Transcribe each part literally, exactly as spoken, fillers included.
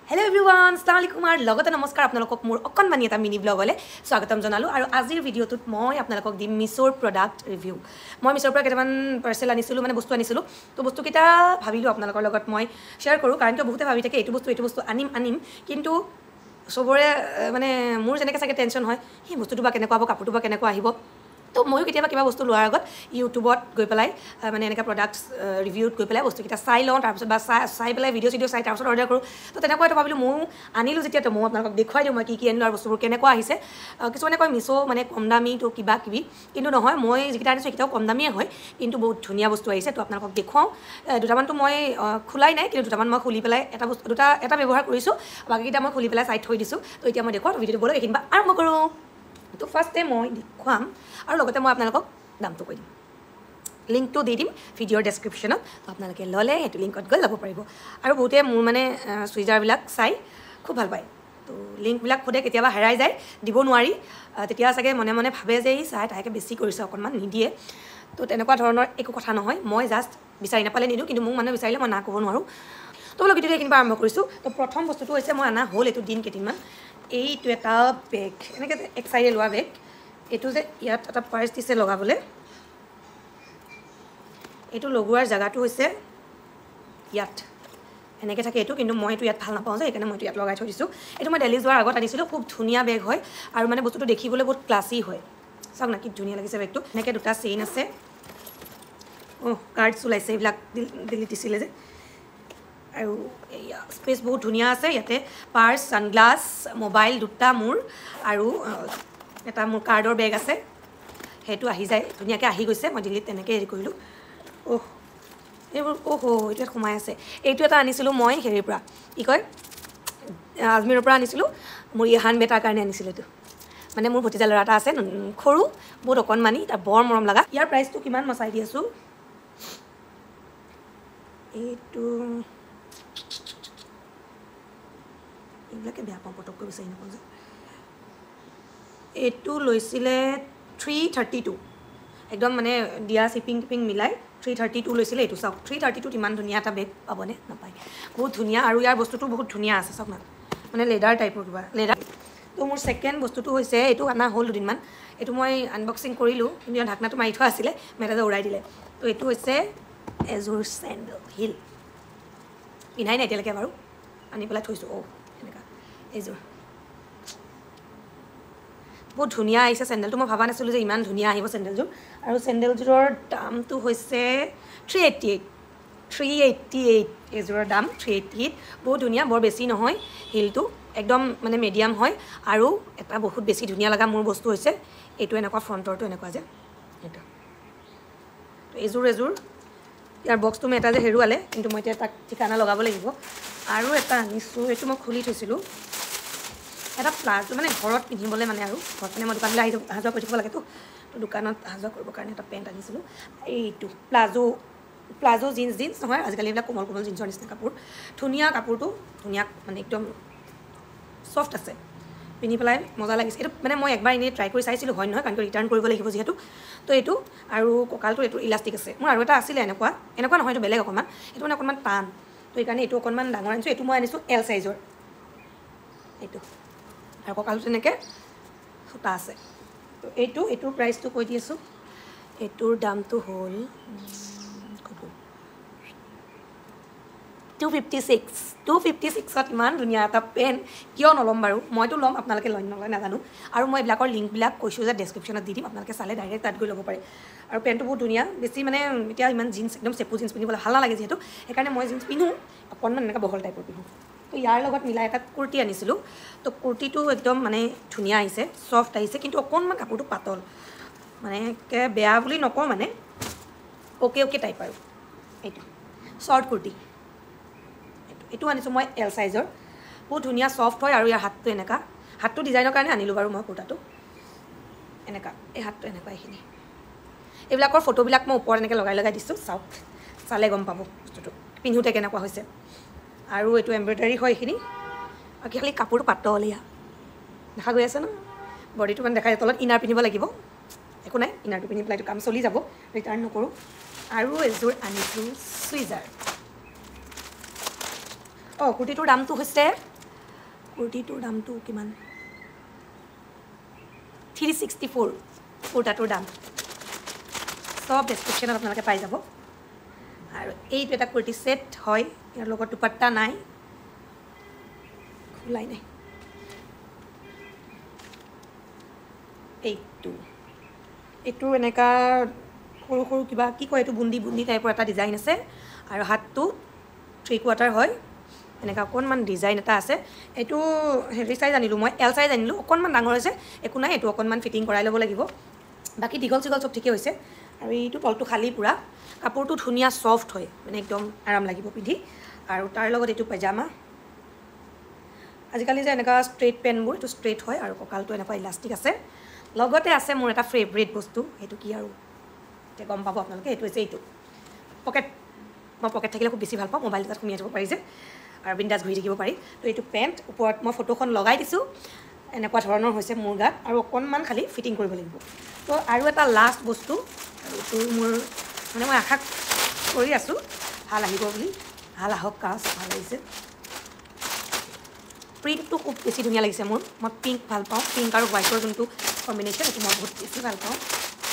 Hello everyone, Assalamualaikum ar logote namaskar apnalokok mur okonmani eta mini vlog ole swagatam janalu aru azir video tut moi apnalokok dim Messho product review moi Messho pra ketaman parcel anisilu mane bostu anisilu to bostu kita bhabilu apnalokor logot moi share koru karon ke বহুতে ভাবি থাকে এটু বস্তু এটু বস্তু আনিম আনিম কিন্তু সবৰে মানে মোৰ জেনেকে সাকে টেনশন হয় হি বস্তুটো বা কেনেকুৱা হ'ব কাপোৰটো বা কেনেকুৱা আহিব তো মইও কেতিয়াবা কিবা বস্তু লোৱাৰ আগত ইউটিউবত গৈ পেলাই মানে এনেকা প্ৰডাক্টস ৰিভিউত গৈ পেলাই বস্তু কিটা চাই লওঁ তাৰ পিছত বা চাই পেলাই ভিডিও ভিডিও চাই তাৰ পিছত অৰ্ডাৰ কৰো তো তেনেকুৱা এটা ভাবিলো মই আনিলো যেতিয়া তো মই আপোনাক দেখুৱাই দিওঁ মই কি কি আনিলো আৰু বস্তুবোৰ কেনেকুৱা আহিছে কিছুমানে কয় Messho মানে কম দামী তো কিবা কিবি কিন্তু নহয় মই যিকিটা আনিছো কিটাও কম দামীয়ে হয় কিন্তু বহুত ধুনীয়া বস্তু আহিছে তো আপোনাক দেখুৱাও দুটামান তো মই খুলাই নাই কিন্তু দুটামান মই খুলি পেলাই এটা বস্তু দুটা এটা ব্যৱহাৰ কৰিছো বাকিটা মই খুলি পেলাই চাই থৈ দিছো তো এতিয়া মই দেখুৱাও ভিডিওটো বলক এখিন বা আৰম্ভ কৰো তো ফাৰ্ষ্টে মই দেখুৱাম আৰু লগতে মই আপোনালোকক দামটো কৈ দিম লিংকটো দি দিম ভিডিওৰ ডেসক্ৰিপচনত তো আপোনালোকে ললে এটো লিংকত গৈ যাব পাৰিব আৰু বহুতে মোৰ মানে সুইজাৰবিলাক চাই খুব ভাল পায় তো লিংকবিলাক খুদে কেতিয়াবা হেৰাই যায় দিব নোৱাৰি তেতিয়া চাগে মনে মনে ভাবে যে এই চাই তাইকে বেছি কৰিছে অকণমান নিদিয়ে তো তেনেকুৱা ধৰণৰ একো কথা নহয় মই জাষ্ট বিচাৰি নাপালে নিদিওঁ কিন্তু মোক মানে বিচাৰিলে মই না ক'ব নোৱাৰোঁ তো লগতে এইখিনি আৰম্ভ কৰিছোঁ তো প্ৰথম বস্তুটো হৈছে মই আনা হ'ল এইটো দিন কেইদিনমান এইটো এটা বেগ এনেকৈ এক চাইডে লোৱা বেগ এইটো যে ইয়াত এটা পাৰ্চ দিছে লগাবলৈ এইটো লগোৱাৰ জায়গাটো হৈছে ইয়াত এনেকৈ থাকে এইটো কিন্তু মই এইটো ইয়াত ভাল নাপাওঁ যে সেইকাৰণে মই এইটো ইয়াত লগাই থৈ দিছোঁ এইটো মই দিল্লী যোৱাৰ আগত আনিছিলোঁ খুব ধুনীয়া বেগ হয় আৰু মানে বস্তুটো দেখিবলৈ বহুত ক্লাসি হয় চাওক না কি ধুনীয়া লাগিছে বেগটো এনেকৈ দুটা চেইন আছে অ' কাৰ্ডছ ওলাইছে এইবিলাক দিল্লী দিছিলে যে আৰু এয়া স্পেচ বহুত ধুনীয়া আছে ইয়াতে পাৰ্চ সানগ্লাস মোবাইল দুটা মোৰ আৰু এটা মোৰ কাৰ্ডৰ বেগ আছে হেতু আহি যায় ধুনীয়াকৈ আহি গৈছে মই দিল্লীত তেনেকৈ হেৰি কৰিলোঁ ওহ এইবোৰ ওহো এইটো সোমাই আছে এইটো এটা আনিছিলোঁ মই হেৰিৰ পৰা কি কয় আজমেৰৰ পৰা আনিছিলোঁ মোৰ ইহান বেটাৰ কাৰণে আনিছিলোঁ এইটো মানে মোৰ ভতিজা ল'ৰা এটা আছে সৰু বহুত অকণমানি তাৰ বৰ মৰম লগা ইয়াৰ প্ৰাইচটো কিমান মই চাই দি আছোঁ এইটো এইবিলাকে বেয়া পাওঁ পটককৈ বিচাৰি নাপাওঁ যে এইটো লৈছিলে থ্ৰী থাৰ্টি টু একদম মানে দিয়া শ্বিপিং টিপিং মিলাই থ্ৰী থাৰ্টি টু লৈছিলে এইটো চাওক থ্ৰী থাৰ্টি টুত ইমান ধুনীয়া এটা বেগ পাবনে নাপায় বহুত ধুনীয়া আৰু ইয়াৰ বস্তুটো বহুত ধুনীয়া আছে চাওক না মানে লেডাৰ টাইপৰ কিবা লেডাৰ তো মোৰ ছেকেণ্ড বস্তুটো হৈছে এইটো আনা হ'ল দুদিনমান এইটো মই আনবক্সিং কৰিলোঁ কিন্তু ইয়াৰ ঢাকনাটো মাৰি থোৱা আছিলে মেটাজে উৰাই দিলে তো এইটো হৈছে এযোৰ চেণ্ডেল হিল পিন্ধাই নাই এতিয়ালৈকে বাৰু আনি পেলাই থৈছোঁ অ' এনেকুৱা এইযোৰ বহুত ধুনীয়া আহিছে চেণ্ডেলটো মই ভাবা নাছিলোঁ যে ইমান ধুনীয়া আহিব চেণ্ডেলযোৰ আৰু চেণ্ডেলযোৰৰ দামটো হৈছে three eighty eight three eighty eight এইযোৰৰ দাম থ্ৰী এইট্টি এইট বহুত ধুনীয়া বৰ বেছি নহয় হিলটো একদম মানে মিডিয়াম হয় আৰু এটা বহুত বেছি ধুনীয়া লগা মোৰ বস্তু হৈছে এইটো এনেকুৱা ফ্ৰণ্টৰটো এনেকুৱা যে এইটো তো এইযোৰ এযোৰ ইয়াৰ বক্সটো মই এটা যে হেৰুৱালে কিন্তু মই এতিয়া তাক ঠিকানা লগাব লাগিব আৰু এটা আনিছোঁ এইটো মই খুলি থৈছিলোঁ এটা প্লাজো মানে ঘৰত পিন্ধিবলৈ মানে আৰু ঘৰত মানে মই দোকানলৈ আহি অহা যোৱা কৰি থাকিব লাগেতো তো দোকানত অহা যোৱা কৰিবৰ কাৰণে এটা পেণ্ট আনিছিলোঁ এইটো প্লাজো প্লাজো জিন্স জিন্স নহয় আজিকালি এইবিলাক কোমল কোমল জিন্সৰ নিচিনা কাপোৰ ধুনীয়া কাপোৰটো ধুনীয়া মানে একদম ছফ্ট আছে পিন্ধি পেলাই মজা লাগিছে এইটো মানে মই একবাৰ এনেই ট্ৰাই কৰি চাইছিলোঁ হয় নহয় কাৰণ ৰিটাৰ্ণ কৰিব লাগিব যিহেতু তো এইটো আৰু কঁকালটো এইটো ইলাষ্টিক আছে মোৰ আৰু এটা আছিলে এনেকুৱা এনেকুৱা নহয় এইটো বেলেগ অকণমান এইটো মানে অকণমান টান তো সেইকাৰণে এইটো অকণমান ডাঙৰ আনিছোঁ এইটো মই আনিছোঁ এল চাইজৰ এইটো আৰু কঁকালটো তেনেকৈ সূতা আছে তো এইটো এইটোৰ প্ৰাইচটো কৈ দি আছোঁ এইটোৰ দামটো হ'ল two fifty six two fifty ছিক্সত ইমান ধুনীয়া এটা পেন কিয় নল'ম বাৰু মইতো ল'ম আপোনালোকে লয় নলয় নাজানো আৰু মই এইবিলাকৰ লিংকবিলাক কৈছোঁ যে ডেছক্ৰিপশ্যনত দি দিম আপোনালোকে চালে ডাইৰেক্ট তাত গৈ ল'ব পাৰে আৰু পেণ্টটো বহুত ধুনীয়া বেছি মানে এতিয়া ইমান জিন্স একদম চেপু জিন্স পিন্ধিবলৈ ভাল নালাগে যিহেতু সেইকাৰণে মই জিন্স পিন্ধোঁ অকণমান এনেকৈ বহল টাইপৰ পিন্ধোঁ তো ইয়াৰ লগত মিলাই এটা কুৰ্তি আনিছিলোঁ তো কুৰ্তিটো একদম মানে ধুনীয়া আহিছে ছফ্ট আহিছে কিন্তু অকণমান কাপোৰটো পাতল মানে বেয়া বুলি নকওঁ মানে অ'কে অ'কে টাইপ আৰু এইটো শ্বৰ্ট কুৰ্তি এইটো আনিছোঁ মই এল চাইজৰ বহুত ধুনীয়া ছফ্ট হয় আৰু ইয়াৰ হাতটো এনেকুৱা হাতটো ডিজাইনৰ কাৰণে আনিলোঁ বাৰু মই কুৰ্তাটো এনেকুৱা এই হাতটো এনেকুৱা এইখিনি এইবিলাকৰ ফটোবিলাক মই ওপৰত এনেকৈ লগাই লগাই দিছোঁ চাওক চালে গম পাব বস্তুটো পিন্ধোতে কেনেকুৱা হৈছে আৰু এইটো এমব্ৰইডাৰী হয় এইখিনি বাকী খালি কাপোৰটো পাতল এয়া দেখা গৈ আছে ন বডিটো মানে দেখাই তলত ইনাৰ পিন্ধিব লাগিব একো নাই ইনাৰটো পিন্ধি পেলাই এইটো কাম চলি যাব ৰিটাৰ্ণ নকৰোঁ আৰু এযোৰ আনিছোঁ চুইজাৰ অঁ কুৰ্তিটোৰ দামটো হৈছে কুৰ্তিটোৰ দামটো কিমান থ্ৰী ছিক্সটি ফ'ৰ কুৰ্তাটোৰ দাম সব ডেছক্ৰিপশ্যনত আপোনালোকে পাই যাব আৰু এইটো এটা কুৰ্তি ছেট হয় ইয়াৰ লগত দুপাট্টা নাই খোলাই নাই এইটো এইটো এনেকা সৰু সৰু কিবা কি কয় এইটো বুন্দি বুন্দি টাইপৰ এটা ডিজাইন আছে আৰু হাতটো থ্ৰী কোৱাৰ্টাৰ হয় এনেকা অকণমান ডিজাইন এটা আছে এইটো হেৰি চাইজ আনিলোঁ মই এল চাইজ আনিলোঁ অকণমান ডাঙৰ হৈছে একো নাই এইটো অকণমান ফিটিং কৰাই ল'ব লাগিব বাকী দীঘল চিঘল চব ঠিকেই হৈছে আৰু এইটো তলটো খালী পূৰা কাপোৰটো ধুনীয়া ছফ্ট হয় মানে একদম আৰাম লাগিব পিন্ধি আৰু তাৰ লগত এইটো পাইজামা আজিকালি যে এনেকুৱা ষ্ট্ৰেইট পেণ্টবোৰ এইটো ষ্ট্ৰেইট হয় আৰু কঁকালটো এনেকুৱা ইলাষ্টিক আছে লগতে আছে মোৰ এটা ফেভৰেট বস্তু সেইটো কি আৰু এতিয়া গম পাব আপোনালোকে এইটো হৈছে এইটো পকেট মই পকেট থাকিলে খুব বেছি ভাল পাওঁ মোবাইল এটাত সুমিয়াই থ'ব পাৰি যে আৰু বিন্দাছ ঘূৰি থাকিব পাৰি তো এইটো পেণ্ট ওপৰত মই ফটোখন লগাই দিছোঁ এনেকুৱা ধৰণৰ হৈছে মোৰ গাত আৰু অকণমান খালি ফিটিং কৰিব লাগিব তো আৰু এটা লাষ্ট বস্তু আৰু এইটো মোৰ মানে মই আশা কৰি আছোঁ ভাল আহিব বুলি ভাল আহক কাজ ভাল লাগিছে প্ৰিণ্টটো খুব বেছি ধুনীয়া লাগিছে মোৰ মই পিংক ভাল পাওঁ পিংক আৰু হোৱাইটৰ যোনটো কম্বিনেশ্যন এইটো মই বহুত বেছি ভাল পাওঁ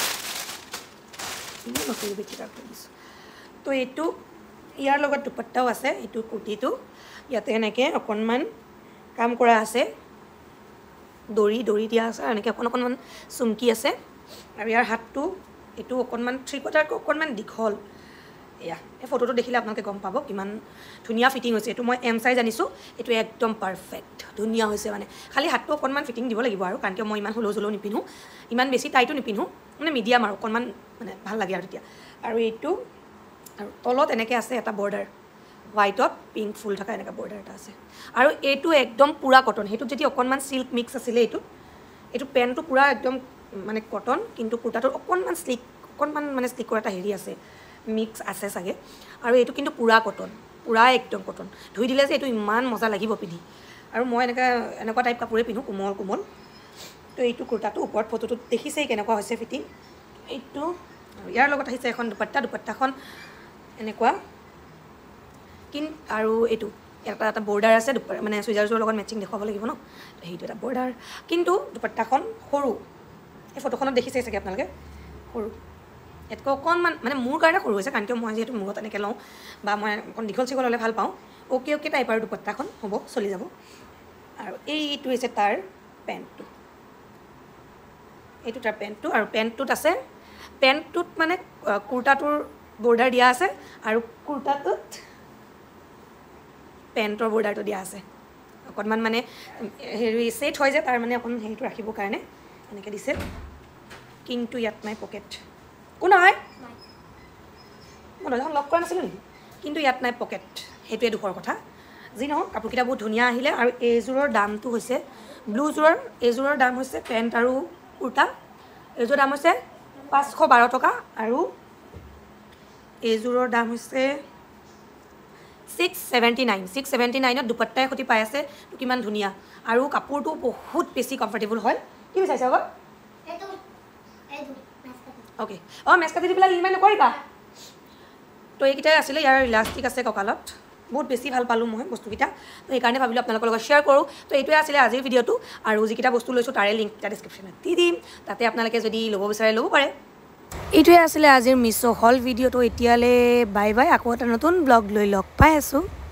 নকৰি বেছিটা কৰি দিছোঁ তো এইটো ইয়াৰ লগত দুপাট্টাও আছে এইটো কুৰ্তিটো ইয়াতে এনেকৈ অকণমান কাম কৰা আছে দৰি দৰি দিয়া আছে আৰু এনেকৈ অকণ অকণমান চুমকি আছে আৰু ইয়াৰ হাতটো এইটো অকণমান থ্ৰী কোৱাৰ্টাৰকৈ অকণমান দীঘল এয়া এই ফটোটো দেখিলে আপোনালোকে গম পাব কিমান ধুনীয়া ফিটিং হৈছে এইটো মই এম চাইজ আনিছোঁ এইটো একদম পাৰফেক্ট ধুনীয়া হৈছে মানে খালি হাতটো অকণমান ফিটিং দিব লাগিব আৰু কাৰণ কিয় মই ইমান হ'লেও জলেও নিপিন্ধোঁ ইমান বেছি টাইটো নিপিন্ধোঁ মানে মিডিয়াম আৰু অকণমান মানে ভাল লাগে আৰু তেতিয়া আৰু এইটো আৰু তলত এনেকৈ আছে এটা বৰ্ডাৰ হোৱাইটত পিংক ফুল থকা এনেকুৱা বৰ্ডাৰ এটা আছে আৰু এইটো একদম পূৰা কটন সেইটোত যদি অকণমান চিল্ক মিক্স আছিলে এইটো এইটো পেণ্টটো পূৰা একদম মানে কটন কিন্তু কুৰ্তাটোৰ অকণমান স্লিক অকণমান মানে স্লিকৰ এটা হেৰি আছে মিক্স আছে চাগে আৰু এইটো কিন্তু পূৰা কটন পূৰা একদম কটন ধুই দিলে যে এইটো ইমান মজা লাগিব পিন্ধি আৰু মই এনেকৈ এনেকুৱা টাইপ কাপোৰে পিন্ধোঁ কোমল কোমল তো এইটো কুৰ্তাটো ওপৰত ফটোটোত দেখিছেই কেনেকুৱা হৈছে ফিটিং এইটো আৰু ইয়াৰ লগত আহিছে এখন দুপাট্টা দুপাট্টাখন এনেকুৱা কিন্তু আৰু এইটো এটা এটা বৰ্ডাৰ আছে মানে চুইজাৰযোৰৰ লগত মেচিং দেখুৱাব লাগিব ন সেইটো এটা বৰ্ডাৰ কিন্তু দুপাট্টাখন সৰু এই ফটোখনত দেখিছে চাগে আপোনালোকে সৰু ইয়াতকৈ অকণমান মানে মোৰ কাৰণে সৰু হৈছে কাৰণ কিয় মই যিহেতু মূৰত এনেকৈ লওঁ বা মই অকণ দীঘল চিঘল হ'লে ভাল পাওঁ অ'কে অ'কে টাইপ আৰু দুপাট্টাখন হ'ব চলি যাব আৰু এইটো হৈছে তাৰ পেণ্টটো এইটো তাৰ পেণ্টটো আৰু পেণ্টটোত আছে পেণ্টটোত মানে কুৰ্তাটোৰ বৰ্ডাৰ দিয়া আছে আৰু কুৰ্তাটোত পেণ্টৰ বৰ্ডাৰটো দিয়া আছে অকণমান মানে হেৰি ছেট হয় যে তাৰ মানে অকণ হেৰিটো ৰাখিবৰ কাৰণে এনেকৈ দিছে কিন্তু ইয়াত নাই পকেট কোন হয় মই দৰ্জাখন লক কৰা নাছিলোঁ নেকি কিন্তু ইয়াত নাই পকেট সেইটোৱে দুখৰ কথা যি নহওক কাপোৰকেইটা বহুত ধুনীয়া আহিলে আৰু এইযোৰৰ দামটো হৈছে ব্লুযোৰৰ এইযোৰৰ দাম হৈছে পেণ্ট আৰু কুৰ্তা এইযোৰৰ দাম হৈছে পাঁচশ বাৰ টকা আৰু এইযোৰৰ দাম হৈছে six seventy nine six seventy নাইনত দুপাট্টাই সৈতে পাই আছে তো কিমান ধুনীয়া আৰু কাপোৰটো বহুত বেছি কমফৰ্টেবল হয় কি বিচাৰিছে আকৌ অ'কে অঁ মেচ কাটি দি পেলাই ইমান নকৰিবা তো এইকেইটাই আছিলে ইয়াৰ ইলাষ্টিক আছে কঁকালত বহুত বেছি ভাল পালোঁ মই বস্তুকেইটা তো সেইকাৰণে ভাবিলোঁ আপোনালোকৰ লগত শ্বেয়াৰ কৰোঁ তো এইটোৱে আছিলে আজিৰ ভিডিঅ'টো আৰু যিকেইটা বস্তু লৈছোঁ তাৰে লিংকটা ডিছক্ৰিপশ্যনত দি দিম তাতে আপোনালোকে যদি ল'ব বিচাৰে ল'ব পাৰে এইটোৱে আছিলে আজিৰ মিছ' হল ভিডিঅ'টো এতিয়ালৈ বাই বাই আকৌ এটা নতুন ব্লগ লৈ লগ পাই আছোঁ